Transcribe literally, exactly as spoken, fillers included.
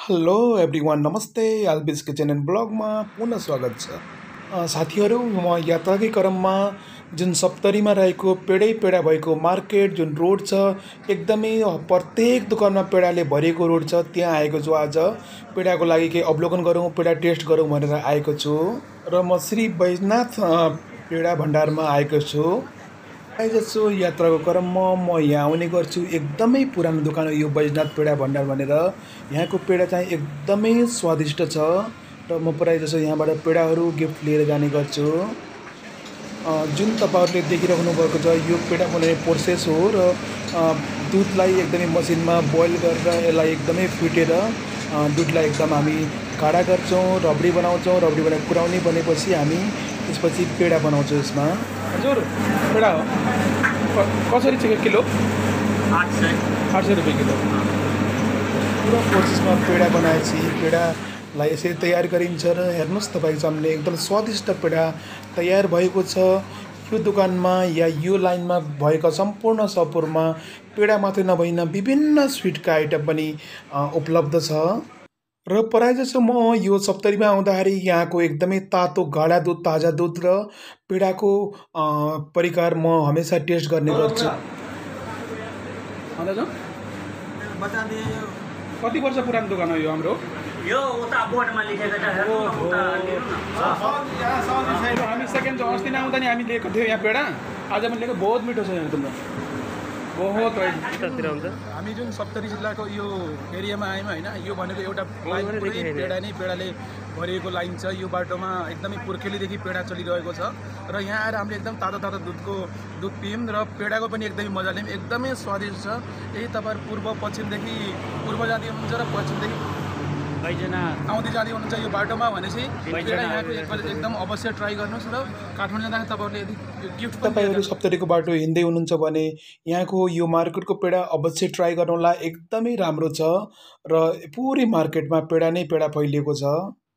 Hello everyone, नमस्ते। Lbskitchen and ब्लगमा पुनः स्वागत छ। अ, साथीहरू, म यात्राकै क्रममा जुन सप्तरीमा रहेको पेडै पेडा भएको मार्केट जुन रोड छ, एकदमै प्रत्येक दोकानमा पेडाले भरिएको रोड छ, त्यहाँ आएको छु। आज पेडाको लागि केही अवलोकन गरौँ, पेडा टेस्ट गरौँ भनेर आएको छु र म श्री बैजनाथ अ, पेडा भण्डारमा आएको छु। प्रायःजसो यात्राको क्रममा म यहाँ आउने गर्छु। एकदमै पुरानो दोकान हो यो बैजनाथ पेडा भण्डार भनेर। यहाँको पेडा चाहिँ एकदमै स्वादिष्ट छ र म प्रायःजसो यहाँबाट पेडाहरू गिफ्ट लिएर जाने गर्छु। अ, जुन तपाईँहरूले देखिराख्नु भएको छ यो पेडा बनाउने प्रोसेस हो र अ, दुधलाई एकदमै मसिनमा बोइल गरेर यसलाई एकदमै फिटेर अ, दुधलाई एकदम हामी गाढा गर्छौँ, रबडी बनाउँछौँ। रबडी बनाएर कुराउनी बनेपछि हामी त्यसपछि पेडा बनाउँछौँ यसमा। हजुर, पेडा हो क- कसरी चाहिँ किलो? आठ सय आठ सय रुपियाँ किलो। पुरा प्रोसेसमा पेडा बनाएपछि पेडालाई यसरी तयार गरिन्छ र हेर्नुहोस् तपाईँको सामने एकदम स्वादिष्ट पेडा तयार भएको छ। यो दोकानमा या यो लाइनमा भएका सम्पूर्ण सपुरमा पेडा मात्रै नभइन विभिन्न स्विटका आइटम पनि अ, उपलब्ध छ र प्रायःजसो म यो सप्तरीमा आउँदाखेरि यहाँको एकदमै तातो गाढा दुध, ताजा दुध र पेडाको अ, परिकार म हमेसा टेस्ट गर्ने गर्छु। अन्दाज बता दिए कति वर्ष पुरानो दोकान हो यो हाम्रो? यो उता बोर्डमा लेखेको छ हेर्नु न, उता लिनु न। हामी सेकेन्ड अस्ति नआउँदा नि हामी लिएको थियौँ यहाँ पेडा। आज मैले लिएको बहुत मिठो छ यहाँ एकदम बहुत कतातिर हुन्छ हामी जुन सप्तरी जिल्लाको यो एरियामा आयौँ होइन, यो भनेको एउटा लाइन पुरै पेडा नै पेडाले भरिएको लाइन छ। यो बाटोमा एकदमै पुर्खेलीदेखि पेडा चलिरहेको छ र यहाँ आएर हामीले एकदम तातो तातो दुधको दुध पियौँ र पेडाको पनि एकदमै मजा लियौँ। एकदमै स्वादिष्ट छ। यही तपाईँहरू पूर्व पश्चिमदेखि पूर्व जाँदै हुनुहुन्छ र पश्चिमदेखि बैजना आउँदै जाँदै हुनुहुन्छ यो बाटोमा भनेपछि पेडा यहाँको एकपल्ट एकदम अवश्य ट्राई गर्नुहोस्। र काठमाडौँ जाँदाखेरि तपाईँहरूले यदि गिफ्ट तपाईँहरू सप्तरीको बाटो हिँड्दै हुनुहुन्छ भने यहाँको यो मार्केटको पेडा अवश्य ट्राई गर्नुहोला। एकदमै राम्रो छ र पुरै मार्केटमा पेडा नै पेडा फैलिएको छ।